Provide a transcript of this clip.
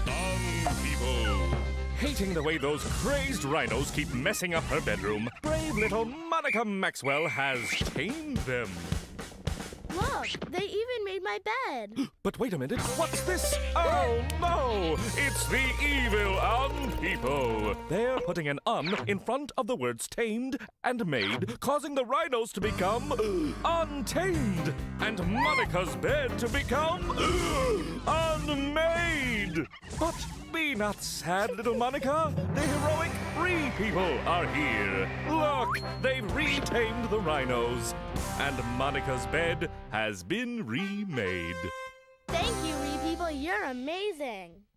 People. Hating the way those crazed rhinos keep messing up her bedroom, brave little Monica Maxwell has tamed them. Look, they even made my bed. But wait a minute, what's this? Oh no! It's the evil people. They're putting an in front of the words tamed and made, causing the rhinos to become untamed, and Monica's bed to become unmade. But be not sad, little Monica. The heroic people are here. Look, they've retamed the rhinos, and Monica's bed has been remade. Thank you, people. You're amazing.